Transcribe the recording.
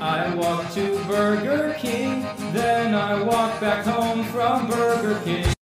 I walk to Burger King, then I walk back home from Burger King.